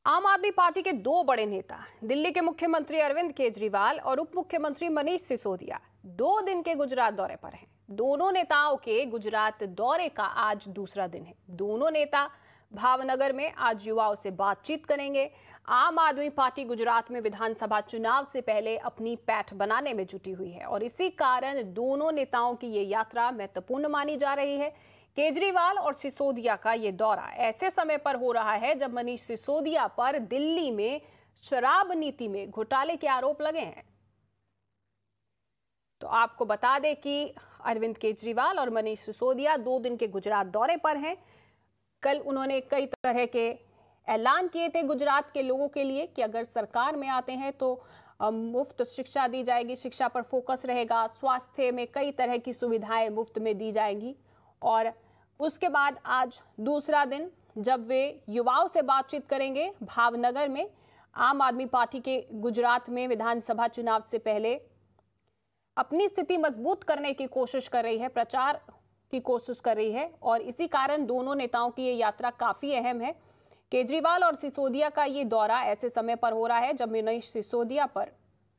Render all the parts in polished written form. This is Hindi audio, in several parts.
आम आदमी पार्टी के दो बड़े नेता दिल्ली के मुख्यमंत्री अरविंद केजरीवाल और उप मुख्यमंत्री मनीष सिसोदिया 2 दिन के गुजरात दौरे पर हैं। दोनों नेताओं के गुजरात दौरे का आज दूसरा दिन है। दोनों नेता भावनगर में आज युवाओं से बातचीत करेंगे। आम आदमी पार्टी गुजरात में विधानसभा चुनाव से पहले अपनी पैठ बनाने में जुटी हुई है और इसी कारण दोनों नेताओं की ये यात्रा महत्वपूर्ण मानी जा रही है। केजरीवाल और सिसोदिया का ये दौरा ऐसे समय पर हो रहा है जब मनीष सिसोदिया पर दिल्ली में शराब नीति में घोटाले के आरोप लगे हैं। तो आपको बता दें कि अरविंद केजरीवाल और मनीष सिसोदिया 2 दिन के गुजरात दौरे पर हैं। कल उन्होंने कई तरह के ऐलान किए थे गुजरात के लोगों के लिए कि अगर सरकार में आते हैं तो मुफ्त शिक्षा दी जाएगी, शिक्षा पर फोकस रहेगा, स्वास्थ्य में कई तरह की सुविधाएं मुफ्त में दी जाएंगी। और उसके बाद आज दूसरा दिन जब वे युवाओं से बातचीत करेंगे भावनगर में। आम आदमी पार्टी के गुजरात में विधानसभा चुनाव से पहले अपनी स्थिति मजबूत करने की कोशिश कर रही है, प्रचार की कोशिश कर रही है और इसी कारण दोनों नेताओं की ये यात्रा काफी अहम है। केजरीवाल और सिसोदिया का ये दौरा ऐसे समय पर हो रहा है जब मनीष सिसोदिया पर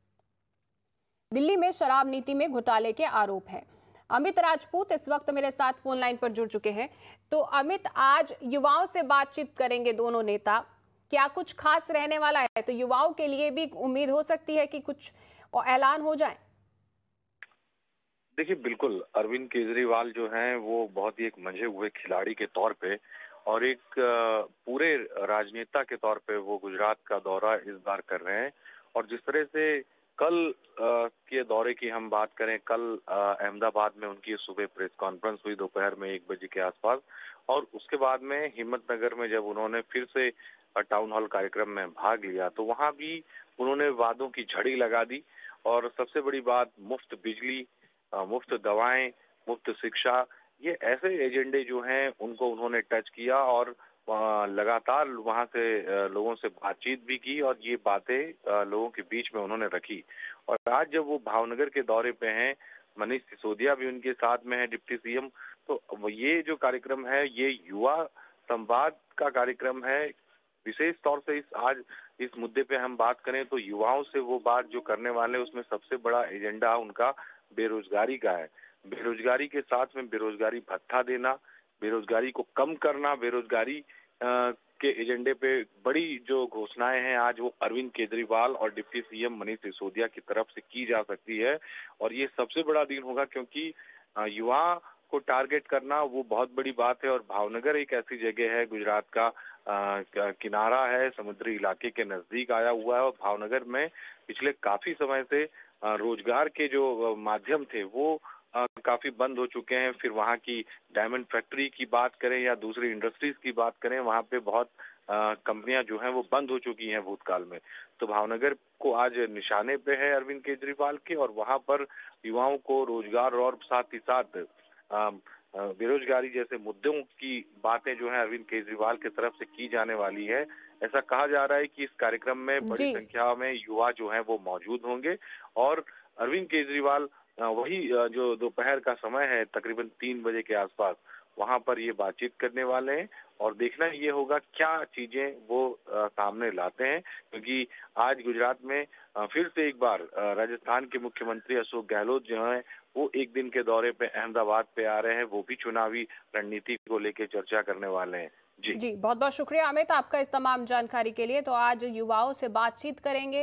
दिल्ली में शराब नीति में घोटाले के आरोप हैं। अमित राजपूत इस वक्त मेरे साथ फोन लाइन पर जुड़ चुके हैं। तो अमित, आज युवाओं से बातचीत करेंगे दोनों नेता, क्या कुछ खास रहने वाला है? तो युवाओं के लिए भी उम्मीद हो सकती है कि कुछ ऐलान हो जाए। देखिए, बिल्कुल अरविंद केजरीवाल जो हैं वो बहुत ही एक मंझे हुए खिलाड़ी के तौर पे और एक पूरे राजनेता के तौर पे वो गुजरात का दौरा इस बार कर रहे हैं। और जिस तरह से कल के दौरे की हम बात करें, कल अहमदाबाद में उनकी सुबह प्रेस कॉन्फ्रेंस हुई दोपहर में 1 बजे के आसपास, और उसके बाद में हिम्मतनगर में जब उन्होंने फिर से टाउन हॉल कार्यक्रम में भाग लिया तो वहां भी उन्होंने वादों की झड़ी लगा दी। और सबसे बड़ी बात, मुफ्त बिजली, मुफ्त दवाएं, मुफ्त शिक्षा, ये ऐसे एजेंडे जो हैं उनको उन्होंने टच किया और लगातार वहां से लोगों से बातचीत भी की और ये बातें लोगों के बीच में उन्होंने रखी। और आज जब वो भावनगर के दौरे पे हैं, मनीष सिसोदिया भी उनके साथ में है, डिप्टी सीएम, तो ये जो कार्यक्रम है ये युवा संवाद का कार्यक्रम है। विशेष तौर से आज इस मुद्दे पे हम बात करें तो युवाओं से वो बात जो करने वाले उसमें सबसे बड़ा एजेंडा उनका बेरोजगारी का है। बेरोजगारी के साथ में बेरोजगारी भत्ता देना, बेरोजगारी को कम करना, बेरोजगारी के एजेंडे पे बड़ी जो घोषणाएं हैं आज वो अरविंद केजरीवाल और डिप्टी सीएम मनीष सिसोदिया की तरफ से की जा सकती है। और ये सबसे बड़ा दिन होगा क्योंकि युवा को टारगेट करना वो बहुत बड़ी बात है। और भावनगर एक ऐसी जगह है, गुजरात का किनारा है, समुद्री इलाके के नजदीक आया हुआ है और भावनगर में पिछले काफी समय से रोजगार के जो माध्यम थे वो काफी बंद हो चुके हैं। फिर वहाँ की डायमंड फैक्ट्री की बात करें या दूसरी इंडस्ट्रीज की बात करें, वहाँ पे बहुत कंपनियां जो हैं वो बंद हो चुकी हैं भूतकाल में। तो भावनगर को आज निशाने पे है अरविंद केजरीवाल के, और वहाँ पर युवाओं को रोजगार और साथ ही साथ बेरोजगारी जैसे मुद्दों की बातें जो है अरविंद केजरीवाल की तरफ से की जाने वाली है। ऐसा कहा जा रहा है कि इस कार्यक्रम में बड़ी संख्या में युवा जो हैं वो मौजूद होंगे और अरविंद केजरीवाल वही जो दोपहर का समय है तकरीबन 3 बजे के आसपास वहां पर ये बातचीत करने वाले हैं। और देखना ये होगा क्या चीजें वो सामने लाते हैं, क्योंकि आज गुजरात में फिर से एक बार राजस्थान के मुख्यमंत्री अशोक गहलोत जो हैं वो 1 दिन के दौरे पे अहमदाबाद पे आ रहे हैं। वो भी चुनावी रणनीति को लेकर चर्चा करने वाले हैं। जी, बहुत बहुत शुक्रिया अमित आपका इस तमाम जानकारी के लिए। तो आज युवाओं से बातचीत करेंगे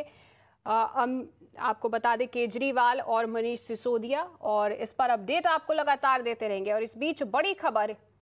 आपको बता दें केजरीवाल और मनीष सिसोदिया, और इस पर अपडेट आपको लगातार देते रहेंगे। और इस बीच बड़ी खबर